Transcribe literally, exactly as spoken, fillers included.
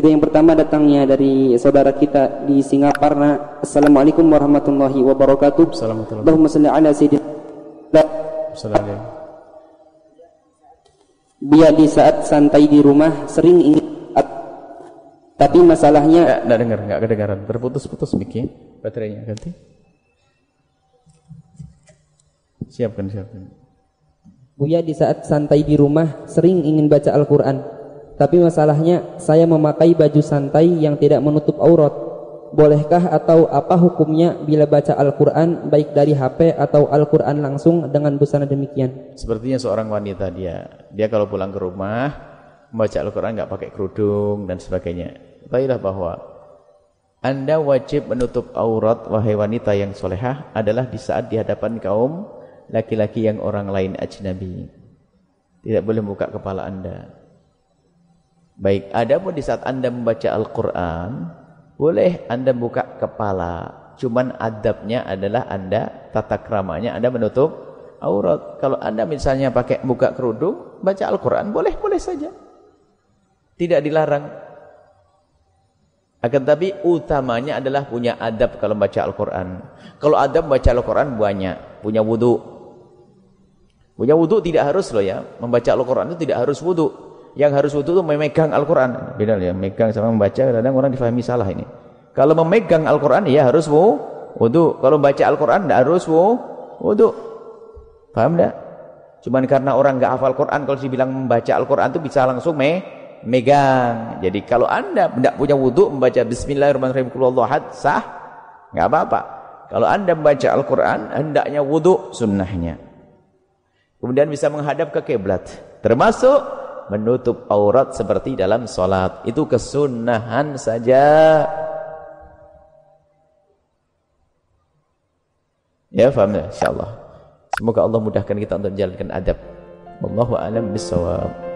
Itu yang pertama datangnya dari saudara kita di Singaparna. Assalamualaikum warahmatullahi wabarakatuh. Allahumma shalli ala sayyidina. Dia di saat santai di rumah sering ingin, tapi masalahnya enggak dengar, enggak kedengaran, terputus-putus mic-nya, baterainya ganti. Siapkan, siapkan. Buya di saat santai di rumah sering ingin baca Al-Quran, tapi masalahnya saya memakai baju santai yang tidak menutup aurat. Bolehkah atau apa hukumnya bila baca Al-Quran baik dari H P atau Al-Quran langsung dengan busana demikian? Sepertinya seorang wanita dia, dia kalau pulang ke rumah membaca Al-Quran nggak pakai kerudung dan sebagainya. Ketahuilah bahwa Anda wajib menutup aurat, wahai wanita yang solehah, adalah di saat di hadapan kaum laki-laki yang orang lain ajnabi. Tidak boleh buka kepala Anda. Baik, adapun di saat Anda membaca Al-Quran, boleh Anda buka kepala. Cuman adabnya adalah Anda, tata keramanya Anda menutup aurat. Kalau Anda misalnya pakai buka kerudung, baca Al-Quran, boleh-boleh saja. Tidak dilarang. Akan tapi utamanya adalah punya adab kalau baca Al-Quran. Kalau adab baca Al-Quran banyak. Punya wudu. Punya wudu tidak harus loh ya. Membaca Al-Quran itu tidak harus wudu. Yang harus wudu itu memegang Al-Quran. Beda ya, memegang sama membaca, kadang orang difahami salah ini. Kalau memegang Al-Quran, ya harus wudu. Kalau baca Al-Quran, tidak harus wudu. Paham tidak? Cuman karena orang nggak hafal Quran, kalau dibilang membaca Al-Quran itu bisa langsung me megang. Jadi kalau Anda tidak punya wudu, membaca Bismillahirrahmanirrahim, Qul huwallahu ahad, sah, nggak apa-apa. Kalau Anda membaca Al-Quran, hendaknya wudu sunnahnya. Kemudian bisa menghadap ke kiblat. Termasuk menutup aurat seperti dalam sholat. Itu kesunahan saja. Ya, faham ya? InsyaAllah. Semoga Allah mudahkan kita untuk menjalankan adab. Wallahu a'lam bishawab.